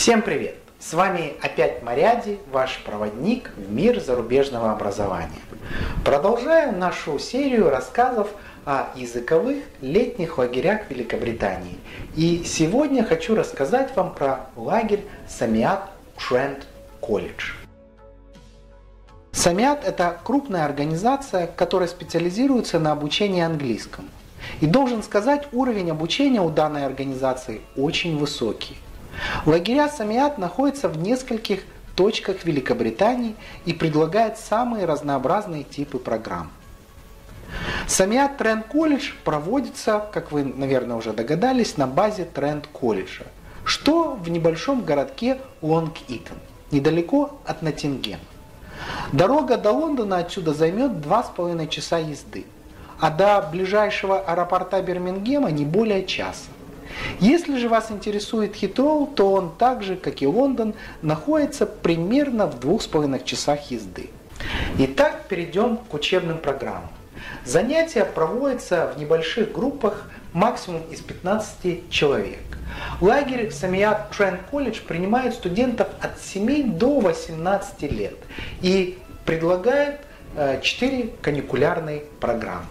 Всем привет! С вами опять Маряди, ваш проводник в мир зарубежного образования. Продолжаем нашу серию рассказов о языковых летних лагерях Великобритании. И сегодня хочу рассказать вам про лагерь Самиат Трент Колледж. Самиат – это крупная организация, которая специализируется на обучении английскому. И должен сказать, уровень обучения у данной организации очень высокий. Лагеря Самиат находятся в нескольких точках Великобритании и предлагают самые разнообразные типы программ. Самиат Трент Колледж проводится, как вы, наверное, уже догадались, на базе Трент Колледжа, что в небольшом городке Лонг-Итон, недалеко от Ноттингема. Дорога до Лондона отсюда займет 2,5 часа езды, а до ближайшего аэропорта Бирмингема не более часа. Если же вас интересует Хитроу, то он так же, как и Лондон, находится примерно в 2,5 часах езды. Итак, перейдем к учебным программам. Занятия проводятся в небольших группах, максимум из 15 человек. Лагерь Самиат Трент Колледж принимает студентов от 7 до 18 лет и предлагает 4 каникулярные программы.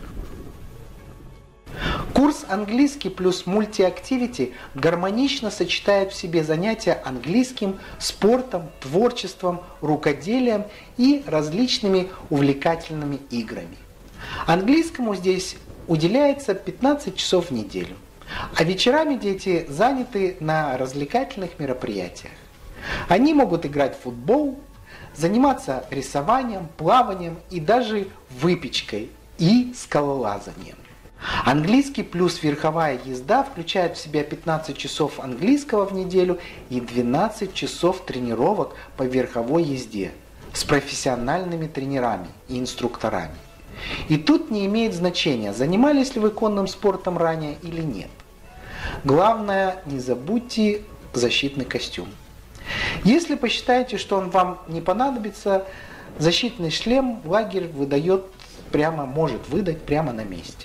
Курс английский плюс мультиактивити гармонично сочетает в себе занятия английским, спортом, творчеством, рукоделием и различными увлекательными играми. Английскому здесь уделяется 15 часов в неделю, а вечерами дети заняты на развлекательных мероприятиях. Они могут играть в футбол, заниматься рисованием, плаванием и даже выпечкой и скалолазанием. Английский плюс верховая езда включает в себя 15 часов английского в неделю и 12 часов тренировок по верховой езде с профессиональными тренерами и инструкторами. И тут не имеет значения, занимались ли вы конным спортом ранее или нет. Главное, не забудьте защитный костюм. Если посчитаете, что он вам не понадобится, защитный шлем лагерь может выдать прямо на месте.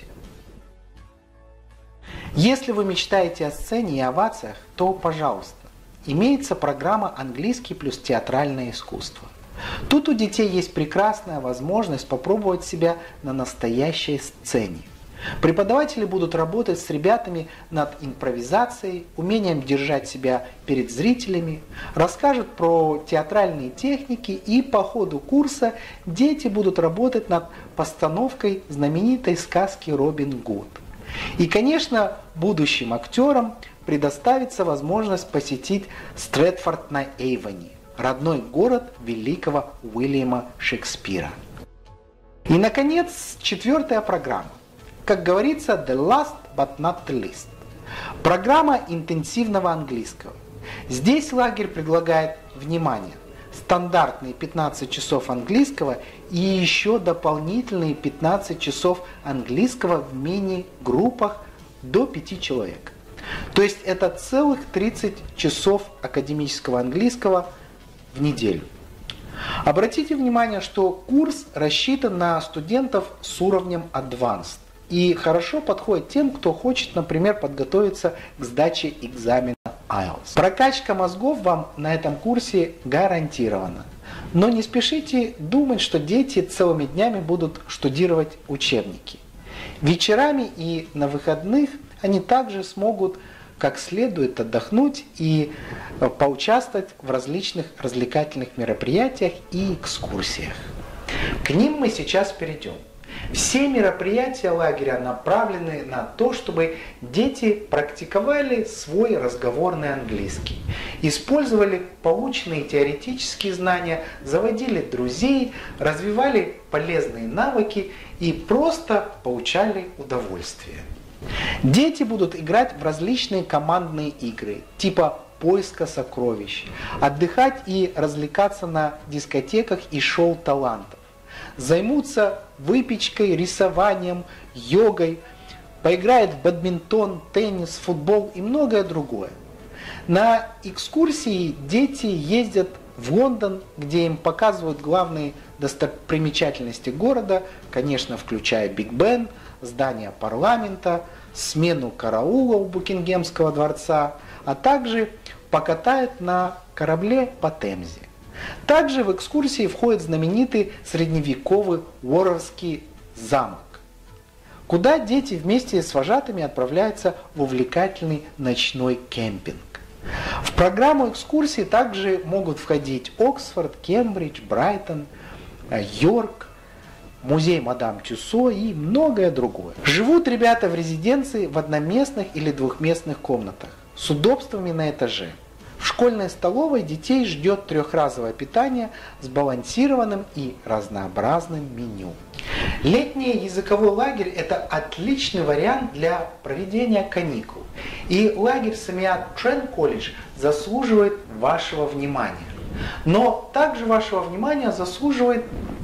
Если вы мечтаете о сцене и овациях, то, пожалуйста, имеется программа «Английский плюс театральное искусство». Тут у детей есть прекрасная возможность попробовать себя на настоящей сцене. Преподаватели будут работать с ребятами над импровизацией, умением держать себя перед зрителями, расскажут про театральные техники, и по ходу курса дети будут работать над постановкой знаменитой сказки «Робин Гуд». И, конечно, будущим актерам предоставится возможность посетить Стрэтфорд-на-Эйвоне, родной город великого Уильяма Шекспира. И, наконец, 4-я программа. Как говорится, the last but not the least. Программа интенсивного английского. Здесь лагерь предлагает, внимание, стандартные 15 часов английского и еще дополнительные 15 часов английского в мини-группах до 5 человек. То есть это целых 30 часов академического английского в неделю. Обратите внимание, что курс рассчитан на студентов с уровнем Advanced и хорошо подходит тем, кто хочет, например, подготовиться к сдаче экзамена IELTS. Прокачка мозгов вам на этом курсе гарантирована. Но не спешите думать, что дети целыми днями будут штудировать учебники. Вечерами и на выходных они также смогут как следует отдохнуть и поучаствовать в различных развлекательных мероприятиях и экскурсиях. К ним мы сейчас перейдем. Все мероприятия лагеря направлены на то, чтобы дети практиковали свой разговорный английский, использовали полученные теоретические знания, заводили друзей, развивали полезные навыки и просто получали удовольствие. Дети будут играть в различные командные игры, типа поиска сокровищ, отдыхать и развлекаться на дискотеках и шоу талантов. Займутся выпечкой, рисованием, йогой, поиграют в бадминтон, теннис, футбол и многое другое. На экскурсии дети ездят в Лондон, где им показывают главные достопримечательности города, конечно, включая Биг Бен, здание парламента, смену караула у Букингемского дворца, а также покатают на корабле по Темзе. Также в экскурсии входит знаменитый средневековый Уоррский замок, куда дети вместе с вожатыми отправляются в увлекательный ночной кемпинг. В программу экскурсии также могут входить Оксфорд, Кембридж, Брайтон, Йорк, музей Мадам Тюссо и многое другое. Живут ребята в резиденции в одноместных или двухместных комнатах с удобствами на этаже. В школьной столовой детей ждет трехразовое питание с сбалансированным и разнообразным меню. Летний языковой лагерь – это отличный вариант для проведения каникул. И лагерь Самиат Трен колледж заслуживает вашего внимания. Но также вашего внимания заслуживают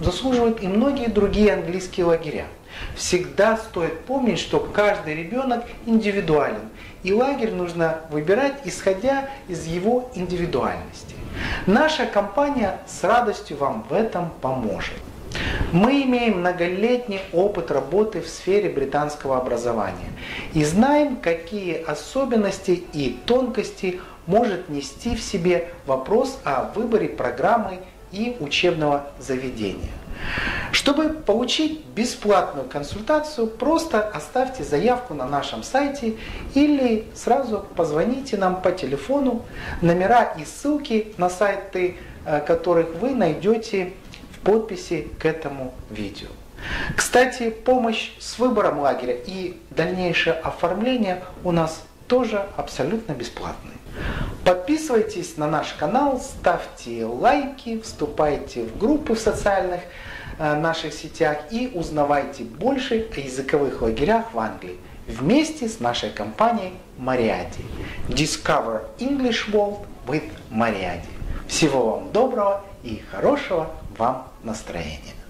и многие другие английские лагеря. Всегда стоит помнить, что каждый ребенок индивидуален, и лагерь нужно выбирать, исходя из его индивидуальности. Наша компания с радостью вам в этом поможет. Мы имеем многолетний опыт работы в сфере британского образования и знаем, какие особенности и тонкости может нести в себе вопрос о выборе программы и учебного заведения. Чтобы получить бесплатную консультацию, просто оставьте заявку на нашем сайте или сразу позвоните нам по телефону. Номера и ссылки на сайты, которых вы найдете в подписи к этому видео. Кстати, помощь с выбором лагеря и дальнейшее оформление у нас тоже абсолютно бесплатные. Подписывайтесь на наш канал, ставьте лайки, вступайте в группы в социальных наших сетях и узнавайте больше о языковых лагерях в Англии вместе с нашей компанией Мариади. Discover English World with Мариади. Всего вам доброго и хорошего вам настроения.